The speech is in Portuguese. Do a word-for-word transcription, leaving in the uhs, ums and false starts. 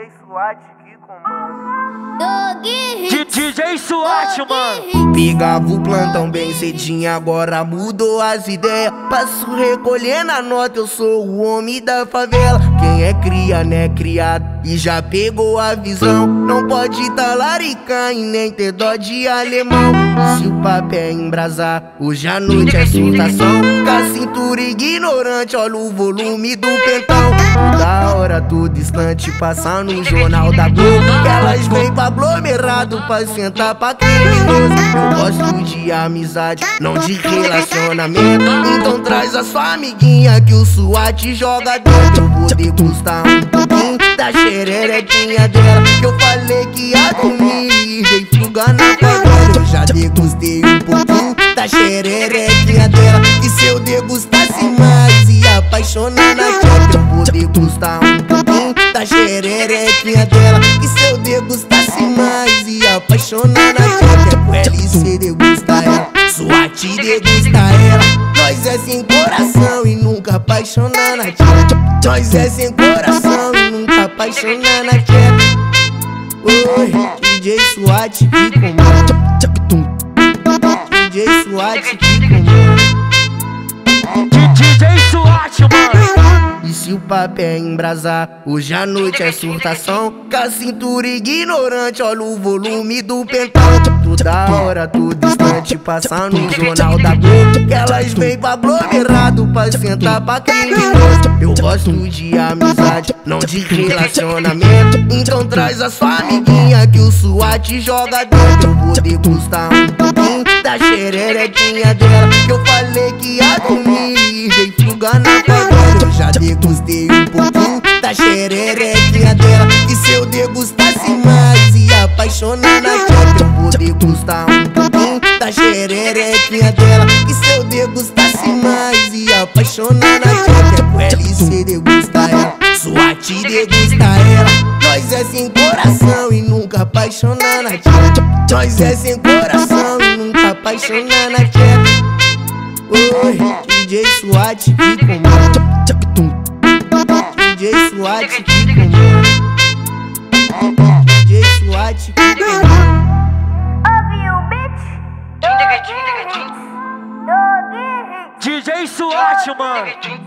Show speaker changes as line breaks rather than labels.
J SWAT que comanda.
D J SWAT, mano.
Pegava o plantão bem cedinho, agora mudou as ideias. Passo recolhendo a nota, eu sou o homem da favela. Quem é cria, né, criado, e já pegou a visão. Não pode talaricar e nem ter dó de alemão. Se o papo é embrasar, hoje à noite é surtação. Com a cintura ignorante, olha o volume do pentão. Toda hora, todo distante, passa no jornal da Globo. Elas vêm pra aglomerado pra sentar pra criminoso. Eu gosto de amizade, não de relacionamento. Então traz a sua amiguinha que o SWAT joga dentro. Eu vou degustar um pouquinho da xererequinha dela, que eu falei que ia dormir e veio fugar na favela. Eu já degustei um pouquinho da xererequinha dela, e se eu degustasse mais ia apaixonar na tcheca. Eu vou degustar um pouquinho da xererequinha dela, e se eu degustasse mais ia apaixonar na tcheca. O L C degusta ela, SWAT degusta ela. Nós é sem coração e nunca apaixonar na tcheca. Nós é sem coração e nunca apaixonar na tcheca. Oi, D J SWAT que comanda. D J SWAT que comanda.
D J SWAT, mano.
E se o papo é embrasar, hoje à noite é surtação. Com a cintura ignorante, olha o volume do pentão. Toda hora, todo distante, passa no jornal da Globo. Que elas vêm pra aglomerado pra sentar pra criminoso. Eu gosto de amizade, não de relacionamento. Então traz a sua amiguinha que o SWAT joga dentro. Eu vou degustar um pouquinho da xererequinha dela, que eu falei que ia dormir e veio fugar na favela. Eu já degustei um pouquinho da xererequinha dela, e se eu degustasse mais ia apaixonar na tcheca. Eu vou degustar um pouquinho da xererequinha dela, e se eu degustasse mais ia apaixonar na tcheca. O L C degusta ela, SWAT degusta ela. Nós é sem coração e nunca apaixonar na tcheca. Nós é sem coração e nunca apaixonar na tcheca. Oi, D J SWAT que comanda. D J SWAT que comanda. D J SWAT que comanda.
D J SWAT, mano.